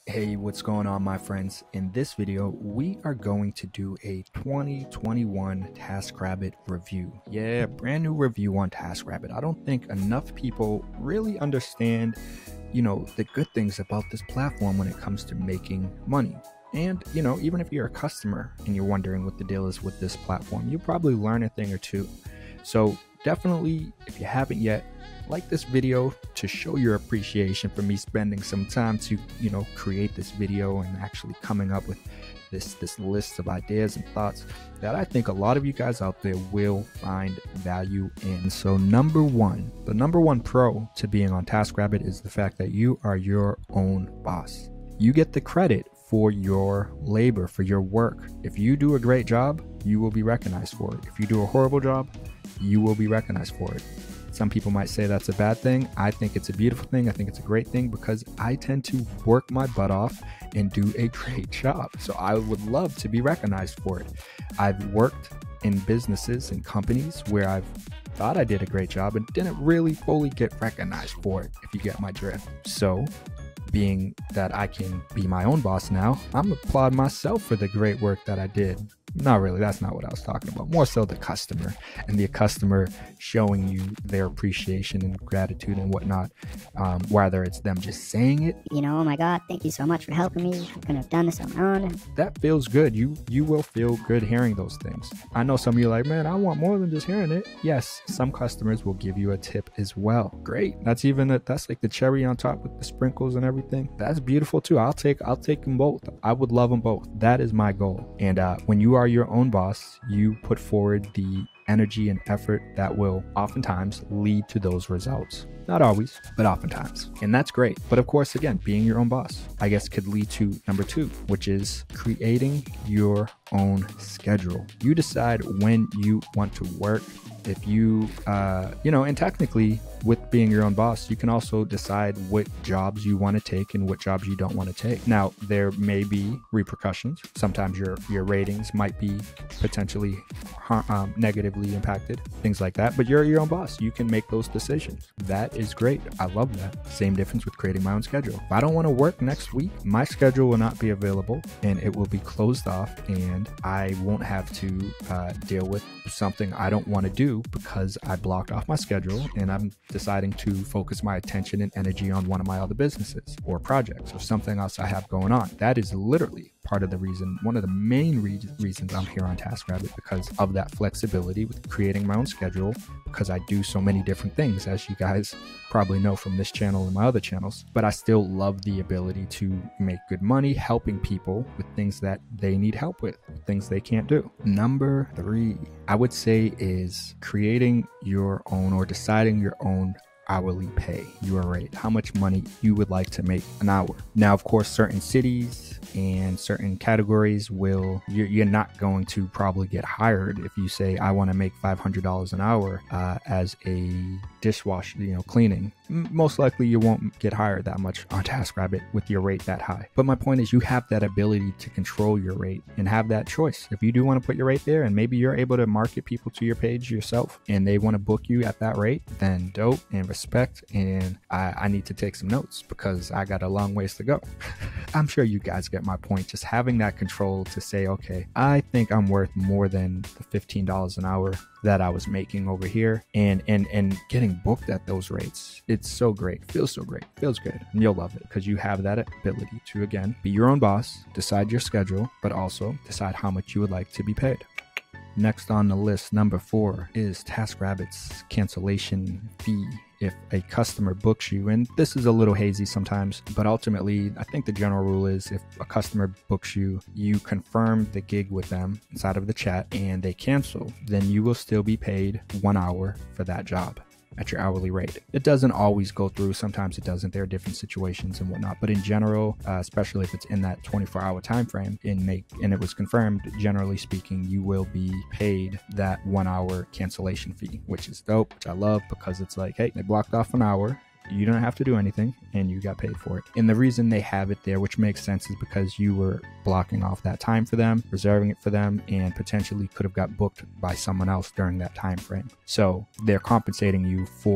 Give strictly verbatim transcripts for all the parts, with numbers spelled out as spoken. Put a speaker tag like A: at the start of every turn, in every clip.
A: Hey, what's going on, my friends? In this video, we are going to do a twenty twenty-one TaskRabbit review. Yeah, brand new review on TaskRabbit. I don't think enough people really understand, you know, the good things about this platform when it comes to making money. And, you know, even if you're a customer and you're wondering what the deal is with this platform, you'll probably learn a thing or two. So definitely, if you haven't yet, like this video to show your appreciation for me spending some time to, you know, create this video and actually coming up with this this list of ideas and thoughts that I think a lot of you guys out there will find value in. So number one, the number one pro to being on TaskRabbit is the fact that you are your own boss. You get the credit for your labor, for your work. If you do a great job, you will be recognized for it. If you do a horrible job, you will be recognized for it. Some people might say that's a bad thing. I think it's a beautiful thing. I think it's a great thing because I tend to work my butt off and do a great job. So I would love to be recognized for it. I've worked in businesses and companies where I've thought I did a great job and didn't really fully get recognized for it, if you get my drift. So being that I can be my own boss now, I'm applauding myself for the great work that I did. Not really, that's not what I was talking about. More so the customer and the customer showing you their appreciation and gratitude and whatnot, um, whether it's them just saying it.
B: You know, oh my God, thank you so much for helping me. I couldn't have done this on my own.
A: That feels good. You you will feel good hearing those things. I know some of you are like, man, I want more than just hearing it. Yes, some customers will give you a tip as well. Great. That's even a, that's like the cherry on top with the sprinkles and everything. That's beautiful too. I'll take I'll take them both. I would love them both. That is my goal. And uh, when you are your own boss, you put forward the energy and effort that will oftentimes lead to those results. Not always, but oftentimes. And that's great. But of course, again, being your own boss, I guess, could lead to number two, which is creating your own schedule. You decide when you want to work. If you, uh, you know, and technically with being your own boss, you can also decide what jobs you want to take and what jobs you don't want to take. Now, there may be repercussions. Sometimes your, your ratings might be potentially um, negatively impacted, things like that. But you're your own boss. You can make those decisions. That is great. I love that. Same difference with creating my own schedule. If I don't want to work next week, my schedule will not be available and it will be closed off, and I won't have to uh, deal with something I don't want to do because I blocked off my schedule and I'm deciding to focus my attention and energy on one of my other businesses or projects or something else I have going on. That is literally part of the reason, one of the main re- reasons I'm here on TaskRabbit, because of that flexibility with creating my own schedule, because I do so many different things, as you guys probably know from this channel and my other channels. But I still love the ability to make good money helping people with things that they need help with, things they can't do. Number three, I would say, is creating your own or deciding your own hourly pay, your rate, how much money you would like to make an hour. Now, of course, certain cities and certain categories will, you're, you're not going to probably get hired if you say, I want to make five hundred dollars an hour uh, as a dishwasher, you know, cleaning. Most likely you won't get hired that much on TaskRabbit with your rate that high. But my point is, you have that ability to control your rate and have that choice. If you do want to put your rate there and maybe you're able to market people to your page yourself and they want to book you at that rate, then dope and respect. And I, I need to take some notes because I got a long ways to go. I'm sure you guys get my point. Just having that control to say, okay, I think I'm worth more than the fifteen dollars an hour that I was making over here, and and and getting booked at those rates. It's so great. Feels so great. Feels good. And you'll love it because you have that ability to, again, be your own boss, decide your schedule, but also decide how much you would like to be paid. Next on the list, number four, is TaskRabbit's cancellation fee. If a customer books you, and this is a little hazy sometimes, but ultimately, I think the general rule is if a customer books you, you confirm the gig with them inside of the chat and they cancel, then you will still be paid one hour for that job at your hourly rate. It doesn't always go through. Sometimes it doesn't. There are different situations and whatnot. But in general, uh, especially if it's in that twenty-four hour time frame and make and it was confirmed, generally speaking, you will be paid that one hour cancellation fee, which is dope, which I love because it's like, hey, they blocked off an hour. You don't have to do anything and you got paid for it. And the reason they have it there, which makes sense, is because you were blocking off that time for them, reserving it for them, and potentially could have got booked by someone else during that time frame. So they're compensating you for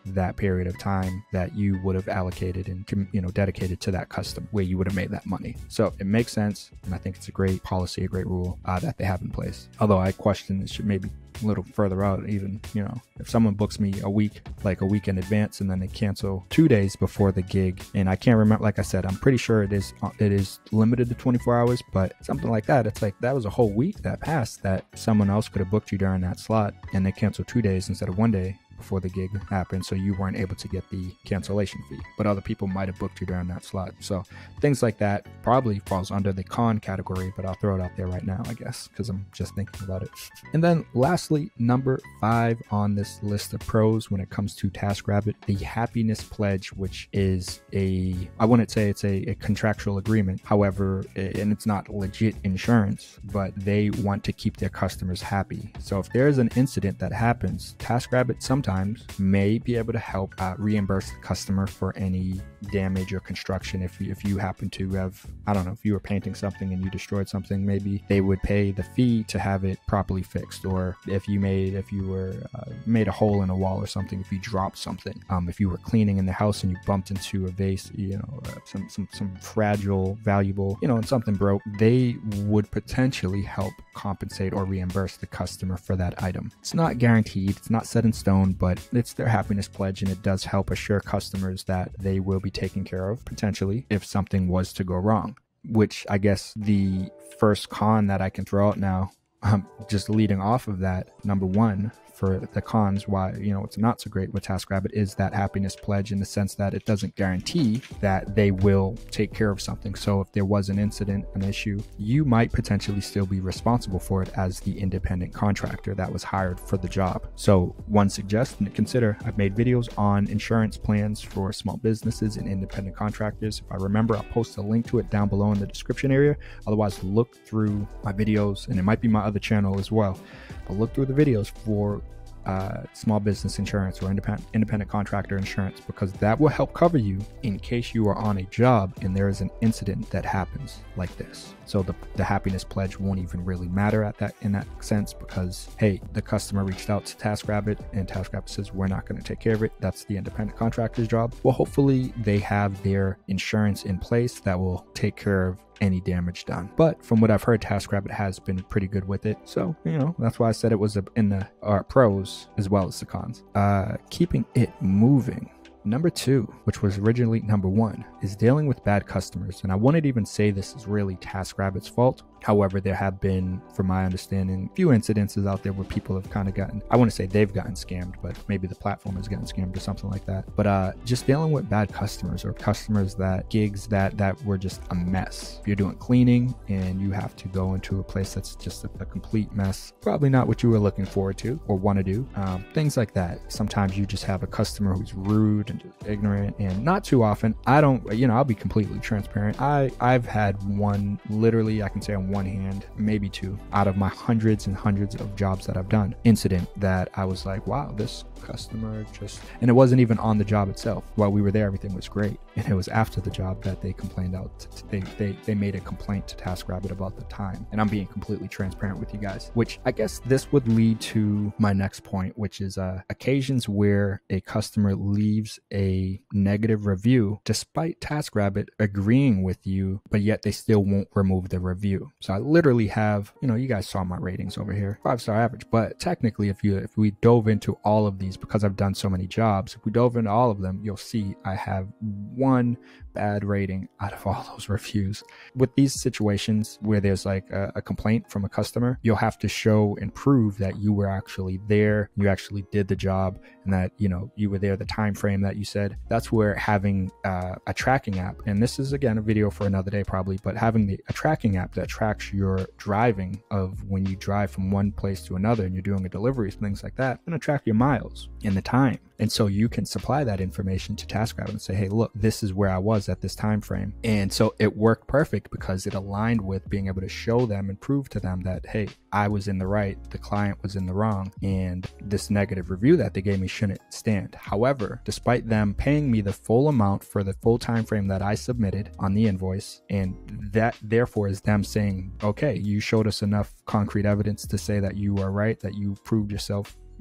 A: that period of time that you would have allocated and, you know, dedicated to that customer where you would have made that money. So it makes sense. And I think it's a great policy, a great rule uh, that they have in place. Although I question it should maybe a little further out, even, you know, if someone books me a week, like a week in advance, and then they cancel two days before the gig, and I can't remember, like I said, I'm pretty sure it is it is limited to twenty-four hours, but something like that, it's like that was a whole week that passed that someone else could have booked you during that slot, and they canceled two days instead of one day before the gig happened, so you weren't able to get the cancellation fee, but other people might have booked you during that slot. So things like that probably falls under the con category, but I'll throw it out there right now, I guess, because I'm just thinking about it. And then lastly, number five on this list of pros when it comes to TaskRabbit, the happiness pledge, which is a, I wouldn't say it's a, a contractual agreement, however, and it's not legit insurance, but they want to keep their customers happy. So if there's an incident that happens, TaskRabbit sometimes may be able to help uh, reimburse the customer for any damage or construction. If you, if you happen to have, I don't know, if you were painting something and you destroyed something, maybe they would pay the fee to have it properly fixed. Or if you made, if you were uh, made a hole in a wall or something, if you dropped something, um, if you were cleaning in the house and you bumped into a vase, you know, uh, some, some, some fragile, valuable, you know, and something broke, they would potentially help compensate or reimburse the customer for that item. It's not guaranteed, it's not set in stone, but it's their happiness pledge, and it does help assure customers that they will be taken care of potentially if something was to go wrong. Which I guess the first con that I can throw out now, um, just leading off of that, number one, for the cons why, you know, it's not so great with TaskRabbit is that happiness pledge, in the sense that it doesn't guarantee that they will take care of something. So if there was an incident, an issue, you might potentially still be responsible for it as the independent contractor that was hired for the job. So one suggestion to consider, I've made videos on insurance plans for small businesses and independent contractors. If I remember, I'll post a link to it down below in the description area. Otherwise, look through my videos, and it might be my other channel as well, but look through the videos for Uh, small business insurance or independent independent contractor insurance, because that will help cover you in case you are on a job and there is an incident that happens like this. So the, the happiness pledge won't even really matter at that in that sense, because hey, the customer reached out to TaskRabbit and TaskRabbit says we're not going to take care of it. That's the independent contractor's job. Well, hopefully they have their insurance in place that will take care of any damage done. But from what I've heard, TaskRabbit has been pretty good with it. So, you know, that's why I said it was a, in the uh, pros as well as the cons. Uh, keeping it moving. Number two, which was originally number one, is dealing with bad customers. And I wouldn't even say this is really TaskRabbit's fault. However, there have been, from my understanding, a few incidences out there where people have kind of gotten, I wouldn't say they've gotten scammed, but maybe the platform has gotten scammed or something like that. But uh, just dealing with bad customers, or customers that, gigs that, that were just a mess. If you're doing cleaning and you have to go into a place that's just a, a complete mess, probably not what you were looking forward to or want to do. Um, things like that. Sometimes you just have a customer who's rude and just ignorant, and not too often. I don't, you know, I'll be completely transparent. I, I've had one, literally, I can say on one hand, maybe two, out of my hundreds and hundreds of jobs that I've done, incident that I was like, wow, this customer just, and it wasn't even on the job itself. While we were there, everything was great. And it was after the job that they complained out, to, they, they, they made a complaint to TaskRabbit about the time. And I'm being completely transparent with you guys, which I guess this would lead to my next point, which is uh, occasions where a customer leaves a negative review despite TaskRabbit agreeing with you, but yet they still won't remove the review. So I literally have, you know, you guys saw my ratings over here, five star average, but technically if you, if we dove into all of these, because I've done so many jobs, if we dove into all of them, you'll see I have one bad rating out of all those reviews. With these situations where there's like a, a complaint from a customer, you'll have to show and prove that you were actually there, you actually did the job, and that, you know, you were there the time frame that you said. That's where having uh, a tracking app, and this is again a video for another day probably, but having the, a tracking app that tracks your driving of when you drive from one place to another and you're doing a delivery, things like that, going to track your miles and the time. And so you can supply that information to TaskRabbit and say, hey, look, this is where I was at this time frame. And so it worked perfect because it aligned with being able to show them and prove to them that, hey, I was in the right, the client was in the wrong, and this negative review that they gave me shouldn't stand. However, despite them paying me the full amount for the full time frame that I submitted on the invoice, and that therefore is them saying, okay, you showed us enough concrete evidence to say that you are right, that you proved yourself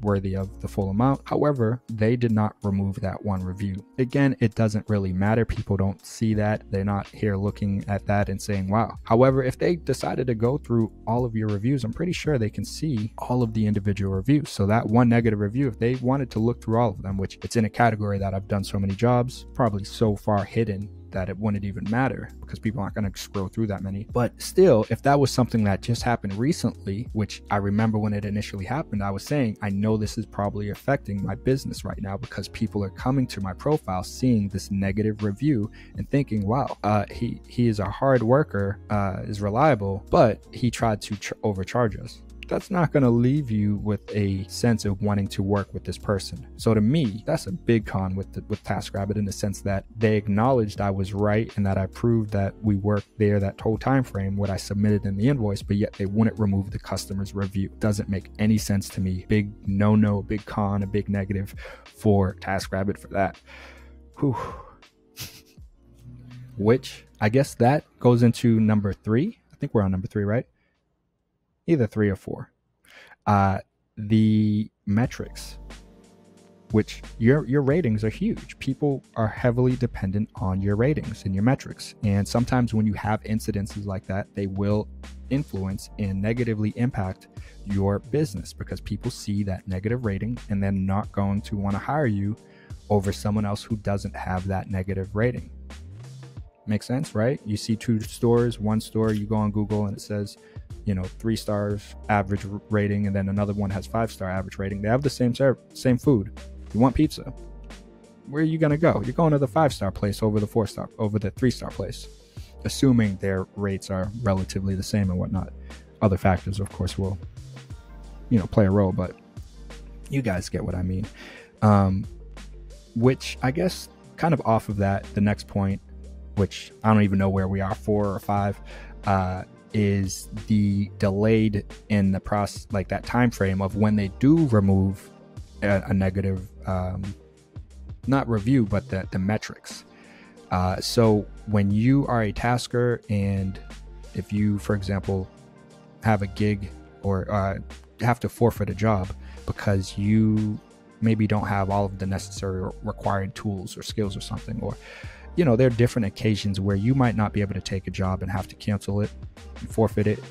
A: worthy of the full amount. However, they did not remove that one review. Again, it doesn't really matter. People don't see that. They're not here looking at that and saying, wow. However, if they decided to go through all of your reviews, I'm pretty sure they can see all of the individual reviews. So that one negative review, if they wanted to look through all of them, which it's in a category that I've done so many jobs, probably so far hidden that it wouldn't even matter because people aren't going to scroll through that many. But still, if that was something that just happened recently, which I remember when it initially happened, I was saying, I know this is probably affecting my business right now because people are coming to my profile, seeing this negative review and thinking, wow, uh, he, he is a hard worker, uh, is reliable, but he tried to ch- overcharge us. That's not going to leave you with a sense of wanting to work with this person. So to me, that's a big con with the, with TaskRabbit, in the sense that they acknowledged I was right and that I proved that we worked there that whole time frame, what I submitted in the invoice, but yet they wouldn't remove the customer's review. Doesn't make any sense to me. Big no-no, big con, a big negative for TaskRabbit for that. Whew. Which I guess that goes into number three. I think we're on number three, right? Either three or four. Uh, the metrics, which your your ratings are huge. People are heavily dependent on your ratings and your metrics. And sometimes when you have incidences like that, they will influence and negatively impact your business because people see that negative rating and they're not going to want to hire you over someone else who doesn't have that negative rating. Makes sense, right? You see two stores, one store, you go on Google and it says, you know, three stars average rating, and then another one has five star average rating. They have the same serve, same food. You want pizza? Where are you gonna go? You're going to the five star place over the four star, over the three star place, assuming their rates are relatively the same and whatnot. Other factors, of course, will, you know, play a role, but you guys get what I mean. Um, which I guess kind of off of that, the next point, which I don't even know where we are, four or five, uh, is the delayed in the process, like that time frame of when they do remove a, a negative, um, not review, but the, the metrics. Uh, so when you are a tasker, and if you, for example, have a gig or uh, have to forfeit a job because you maybe don't have all of the necessary or required tools or skills or something, or you know, there are different occasions where you might not be able to take a job and have to cancel it, forfeit it.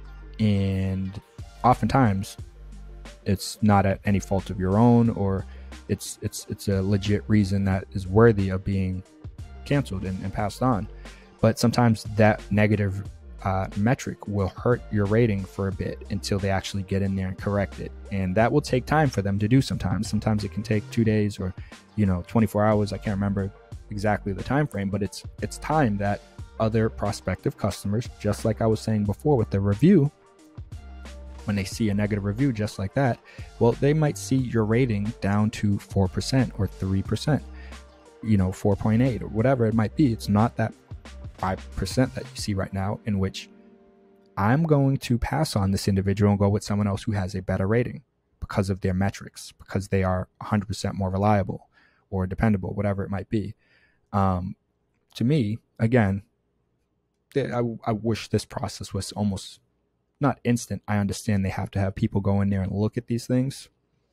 A: And oftentimes it's not at any fault of your own, or it's it's it's a legit reason that is worthy of being canceled and, and passed on. But sometimes that negative uh, metric will hurt your rating for a bit until they actually get in there and correct it. And that will take time for them to do sometimes. Sometimes it can take two days or, you know, twenty-four hours. I can't remember exactly the time frame, but it's it's time that other prospective customers, just like I was saying before with the review, when they see a negative review just like that, well, they might see your rating down to four percent or three percent, you know, four point eight or whatever it might be. It's not that five percent that you see right now, in which I'm going to pass on this individual and go with someone else who has a better rating because of their metrics, because they are one hundred percent more reliable or dependable, whatever it might be. Um, to me, again, I, I wish this process was almost not instant. I understand they have to have people go in there and look at these things.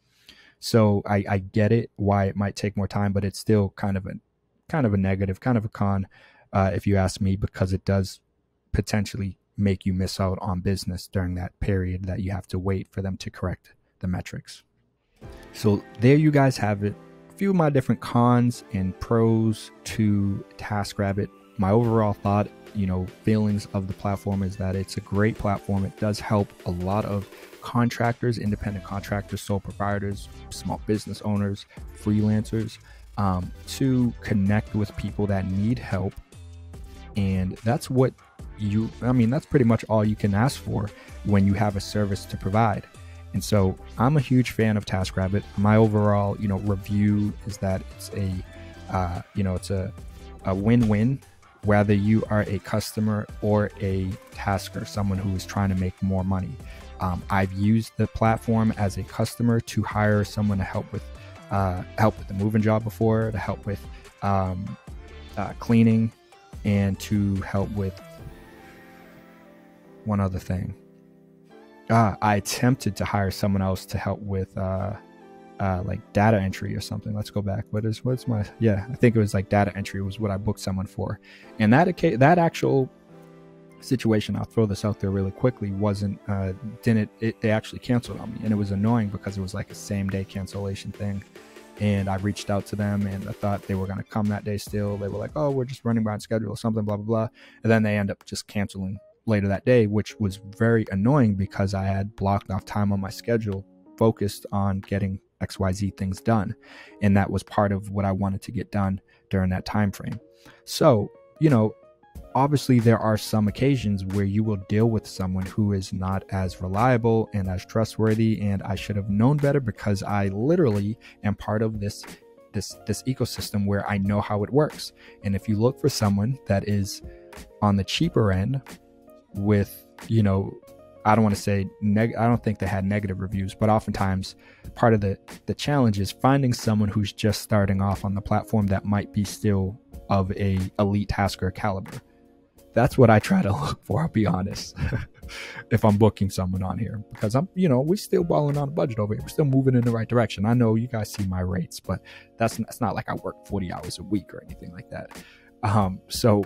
A: So I, I get it, why it might take more time, but it's still kind of a kind of a negative, kind of a con, uh, if you ask me, because it does potentially make you miss out on business during that period that you have to wait for them to correct the metrics. So there you guys have it. A few of my different cons and pros to TaskRabbit. My overall thought, you know, feelings of the platform is that it's a great platform. It does help a lot of contractors, independent contractors, sole proprietors, small business owners, freelancers, um, to connect with people that need help. And that's what you, I mean, that's pretty much all you can ask for when you have a service to provide. And so I'm a huge fan of TaskRabbit. My overall, you know, review is that it's a, uh, you know, it's a, a win-win, whether you are a customer or a tasker, someone who is trying to make more money. Um, I've used the platform as a customer to hire someone to help with, uh, help with the moving job before, to help with um, uh, cleaning, and to help with one other thing. Uh, I attempted to hire someone else to help with uh, uh, like data entry or something. Let's go back. What is, what's my, yeah, I think it was like data entry was what I booked someone for. And that, that actual situation, I'll throw this out there really quickly, wasn't, uh, didn't, it, they actually canceled on me. And it was annoying because it was like a same day cancellation thing. And I reached out to them and I thought they were going to come that day still. They were like, oh, we're just running behind schedule or something, blah, blah, blah. And then they end up just canceling later that day, which was very annoying because I had blocked off time on my schedule focused on getting X Y Z things done. And that was part of what I wanted to get done during that time frame. So, you know, obviously there are some occasions where you will deal with someone who is not as reliable and as trustworthy, and I should have known better because I literally am part of this this this ecosystem where I know how it works. And if you look for someone that is on the cheaper end with, you know, I don't want to say neg I don't think they had negative reviews, but oftentimes part of the the challenge is finding someone who's just starting off on the platform that might be still of a elite tasker caliber. That's what I try to look for, I'll be honest, if I'm booking someone on here, because I'm, you know, we're still balling on a budget over here. We're still moving in the right direction. I know you guys see my rates, but that's, that's not like I work forty hours a week or anything like that. Um, so,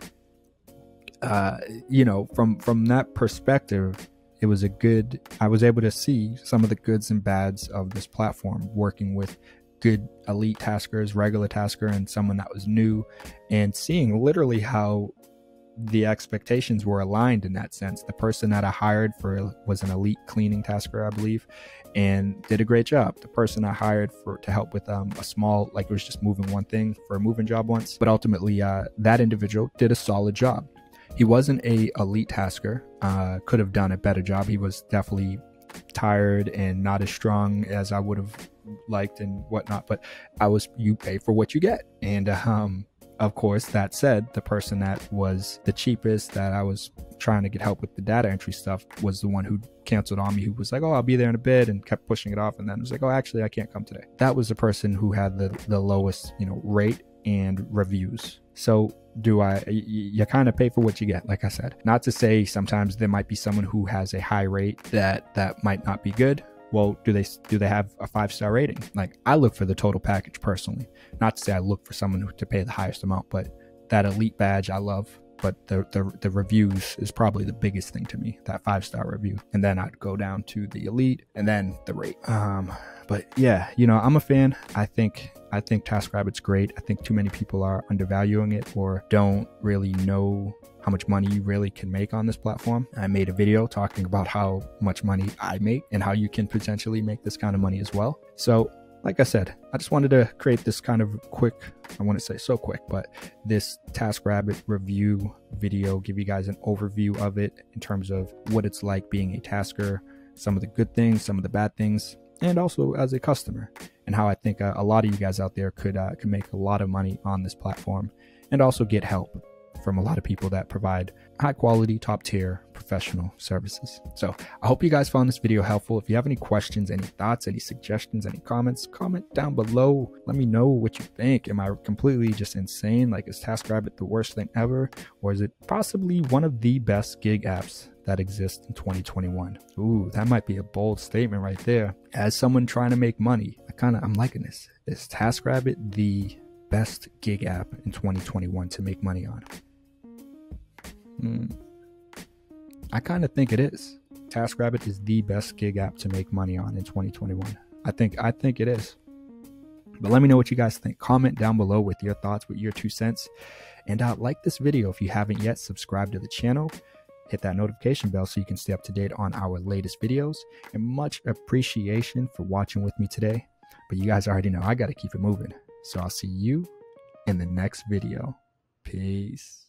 A: uh, you know, from, from that perspective, it was a good, I was able to see some of the goods and bads of this platform, working with good elite taskers, regular tasker, and someone that was new, and seeing literally how the expectations were aligned in that sense. The person that I hired for was an elite cleaning tasker, I believe, and did a great job. The person I hired for to help with um, a small, like it was just moving one thing for a moving job once, but ultimately uh, that individual did a solid job. He wasn't a elite tasker, uh, could have done a better job. He was definitely tired and not as strong as I would have liked and whatnot, but I was, you pay for what you get. And um, of course, that said, the person that was the cheapest that I was trying to get help with the data entry stuff was the one who canceled on me, who was like, oh, I'll be there in a bit, and kept pushing it off. And then was like, oh, actually, I can't come today. That was the person who had the, the lowest, you know, rate and reviews. So do I, you, you kind of pay for what you get, like I said. Not to say sometimes there might be someone who has a high rate that that might not be good. Well, do they do they have a five-star rating? Like, I look for the total package personally. Not to say I look for someone who, to pay the highest amount, but that elite badge I love. But the, the the reviews is probably the biggest thing to me, that five-star review. And then I'd go down to the elite and then the rate. Um, but yeah, you know, I'm a fan. I think I think TaskRabbit's great. I think too many people are undervaluing it or don't really know how much money you really can make on this platform. I made a video talking about how much money I make and how you can potentially make this kind of money as well. So like I said, I just wanted to create this kind of quick, I want to say so quick, but this TaskRabbit review video, give you guys an overview of it in terms of what it's like being a tasker, some of the good things, some of the bad things, and also as a customer, and how I think a, a lot of you guys out there could, uh, could make a lot of money on this platform and also get help from a lot of people that provide high quality, top tier professional services. So I hope you guys found this video helpful. If you have any questions, any thoughts, any suggestions, any comments, comment down below. Let me know what you think. Am I completely just insane? Like, is TaskRabbit the worst thing ever? Or is it possibly one of the best gig apps that exist in twenty twenty-one? Ooh, that might be a bold statement right there. As someone trying to make money, I kind of, I'm liking this. Is TaskRabbit the best gig app in twenty twenty-one to make money on? Hmm. I kind of think it is. TaskRabbit is the best gig app to make money on in twenty twenty-one. I think I think it is. But let me know what you guys think. Comment down below with your thoughts, with your two cents. And uh, like this video if you haven't yet. Subscribe to the channel. Hit that notification bell so you can stay up to date on our latest videos. And much appreciation for watching with me today. But you guys already know I got to keep it moving. So I'll see you in the next video. Peace.